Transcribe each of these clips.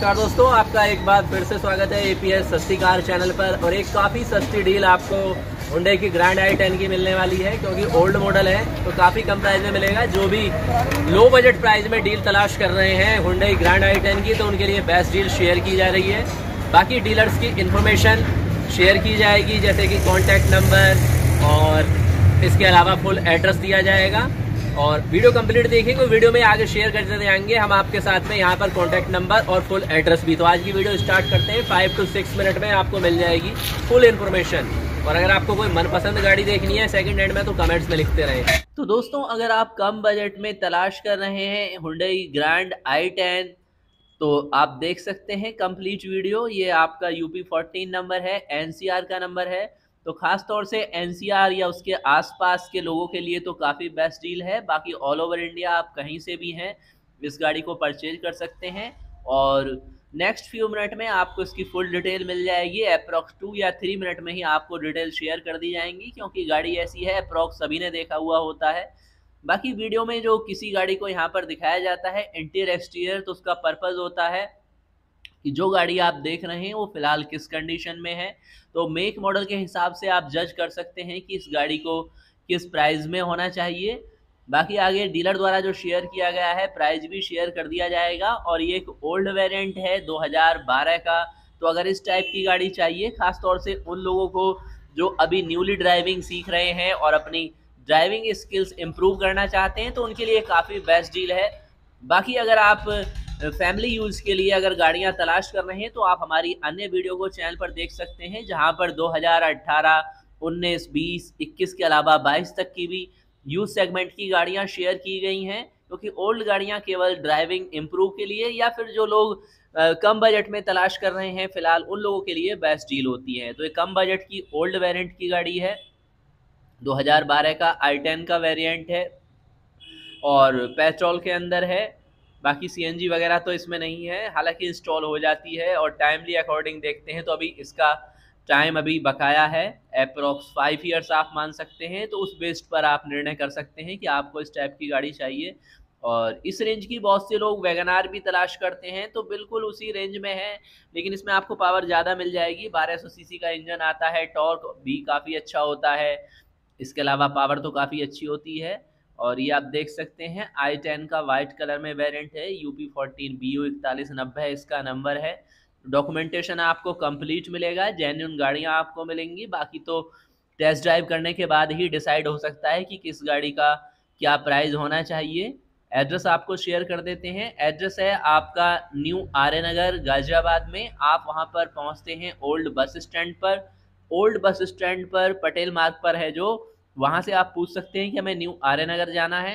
नमस्कार दोस्तों, आपका एक बार फिर से स्वागत है एपीएस सस्ती कार चैनल पर। और एक काफ़ी सस्ती डील आपको हुंडई की ग्रैंड i10 की मिलने वाली है, क्योंकि ओल्ड मॉडल है तो काफ़ी कम प्राइस में मिलेगा। जो भी लो बजट प्राइस में डील तलाश कर रहे हैं हुंडई ग्रैंड i10 की, तो उनके लिए बेस्ट डील शेयर की जा रही है। बाकी डीलर्स की इन्फॉर्मेशन शेयर की जाएगी, जैसे कि कॉन्टैक्ट नंबर और इसके अलावा फुल एड्रेस दिया जाएगा। और वीडियो कंप्लीट देखेंगे, वीडियो में आगे शेयर करते जाएंगे हम आपके साथ में यहाँ पर कॉन्टैक्ट नंबर और फुल एड्रेस भी। तो आज की वीडियो स्टार्ट करते हैं। 5 से 6 मिनट में आपको मिल जाएगी फुल इन्फॉर्मेशन। और अगर आपको कोई मनपसंद गाड़ी देखनी है सेकंड हैंड में, तो कमेंट्स में लिखते रहें। तो दोस्तों, अगर आप कम बजट में तलाश कर रहे हैं हुंडई ग्रैंड i10, तो आप देख सकते हैं कंप्लीट वीडियो। ये आपका यूपी 14 नंबर है, एनसीआर का नंबर है। तो खास तौर से एनसीआर या उसके आसपास के लोगों के लिए तो काफ़ी बेस्ट डील है। बाकी ऑल ओवर इंडिया आप कहीं से भी हैं इस गाड़ी को परचेज कर सकते हैं। और नेक्स्ट फ्यू मिनट में आपको इसकी फुल डिटेल मिल जाएगी। अप्रॉक्स 2 या 3 मिनट में ही आपको डिटेल शेयर कर दी जाएंगी, क्योंकि गाड़ी ऐसी है अप्रॉक्स सभी ने देखा हुआ होता है। बाकी वीडियो में जो किसी गाड़ी को यहाँ पर दिखाया जाता है इंटीरियर एक्सटीरियर, तो उसका पर्पज़ होता है कि जो गाड़ी आप देख रहे हैं वो फिलहाल किस कंडीशन में है। तो मेक मॉडल के हिसाब से आप जज कर सकते हैं कि इस गाड़ी को किस प्राइस में होना चाहिए। बाकी आगे डीलर द्वारा जो शेयर किया गया है प्राइस भी शेयर कर दिया जाएगा। और ये एक ओल्ड वेरिएंट है 2012 का। तो अगर इस टाइप की गाड़ी चाहिए, खास तौर से उन लोगों को जो अभी न्यूली ड्राइविंग सीख रहे हैं और अपनी ड्राइविंग स्किल्स इम्प्रूव करना चाहते हैं, तो उनके लिए काफ़ी बेस्ट डील है। बाकी अगर आप फैमिली यूज़ के लिए अगर गाड़ियां तलाश कर रहे हैं, तो आप हमारी अन्य वीडियो को चैनल पर देख सकते हैं, जहां पर 2018, 19, 20, 21 के अलावा 22 तक की भी यूज सेगमेंट की गाड़ियां शेयर की गई हैं। क्योंकि ओल्ड गाड़ियां केवल ड्राइविंग इम्प्रूव के लिए या फिर जो लोग कम बजट में तलाश कर रहे हैं फिलहाल उन लोगों के लिए बेस्ट डील होती है। तो ये कम बजट की ओल्ड वेरिएंट की गाड़ी है, 2012 का i10 का वेरिएंट है और पेट्रोल के अंदर है। बाकी सीएनजी वगैरह तो इसमें नहीं है, हालांकि इंस्टॉल हो जाती है। और टाइमली अकॉर्डिंग देखते हैं तो अभी इसका टाइम अभी बकाया है, अप्रॉक्स 5 ईयर्स आप मान सकते हैं। तो उस बेस्ड पर आप निर्णय कर सकते हैं कि आपको इस टाइप की गाड़ी चाहिए। और इस रेंज की बहुत से लोग वैगनार भी तलाश करते हैं, तो बिल्कुल उसी रेंज में है, लेकिन इसमें आपको पावर ज़्यादा मिल जाएगी। 1200 सीसी का इंजन आता है, टॉर्क भी काफ़ी अच्छा होता है, इसके अलावा पावर तो काफ़ी अच्छी होती है। और ये आप देख सकते हैं i10 का वाइट कलर में वेरिएंट है, यूपी 14 BU 4190 इसका नंबर है। डॉक्यूमेंटेशन आपको कंप्लीट मिलेगा, जेन्युइन गाड़ियां आपको मिलेंगी। बाकी तो टेस्ट ड्राइव करने के बाद ही डिसाइड हो सकता है कि किस गाड़ी का क्या प्राइस होना चाहिए। एड्रेस आपको शेयर कर देते हैं। एड्रेस है आपका न्यू आर्य नगर गाजियाबाद में। आप वहां पर पहुंचते हैं ओल्ड बस स्टैंड पर। ओल्ड बस स्टैंड पर पटेल मार्ग पर है जो, वहाँ से आप पूछ सकते हैं कि हमें न्यू आर्य नगर जाना है।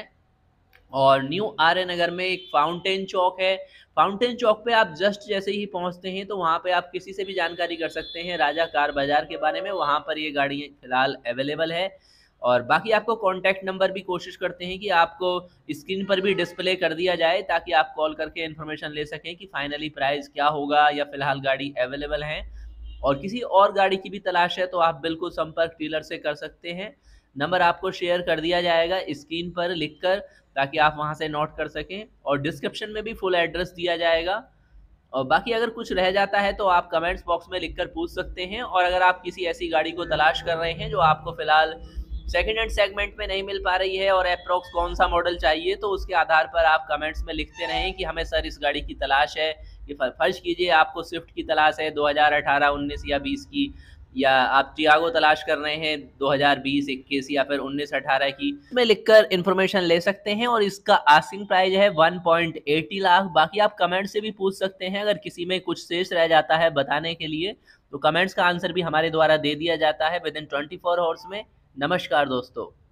और न्यू आर्य नगर में एक फाउंटेन चौक है। फाउंटेन चौक पे आप जस्ट जैसे ही पहुँचते हैं तो वहाँ पे आप किसी से भी जानकारी कर सकते हैं राजा कार बाजार के बारे में। वहाँ पर ये गाड़ी फिलहाल अवेलेबल है। और बाकी आपको कॉन्टैक्ट नंबर भी कोशिश करते हैं कि आपको स्क्रीन पर भी डिस्प्ले कर दिया जाए, ताकि आप कॉल करके इन्फॉर्मेशन ले सकें कि फाइनली प्राइस क्या होगा या फिलहाल गाड़ी अवेलेबल है। और किसी और गाड़ी की भी तलाश है तो आप बिल्कुल संपर्क डीलर से कर सकते हैं। नंबर आपको शेयर कर दिया जाएगा स्क्रीन पर लिखकर, ताकि आप वहां से नोट कर सकें। और डिस्क्रिप्शन में भी फुल एड्रेस दिया जाएगा। और बाकी अगर कुछ रह जाता है तो आप कमेंट्स बॉक्स में लिखकर पूछ सकते हैं। और अगर आप किसी ऐसी गाड़ी को तलाश कर रहे हैं जो आपको फिलहाल सेकेंड हैंड सेगमेंट में नहीं मिल पा रही है और अप्रॉक्स कौन सा मॉडल चाहिए, तो उसके आधार पर आप कमेंट्स में लिखते रहें कि हमें सर इस गाड़ी की तलाश है। कि फर्ज कीजिए आपको स्विफ्ट की तलाश है 2018, 19 या 20 की, या आप टियागो तलाश कर रहे हैं 2020, 21 या फिर 19, 18 की, में लिखकर इन्फॉर्मेशन ले सकते हैं। और इसका आस्किंग प्राइस है 1.80 लाख। बाकी आप कमेंट से भी पूछ सकते हैं, अगर किसी में कुछ शेष रह जाता है बताने के लिए, तो कमेंट्स का आंसर भी हमारे द्वारा दे दिया जाता है विद इन 24 आवर्स में। नमस्कार दोस्तों।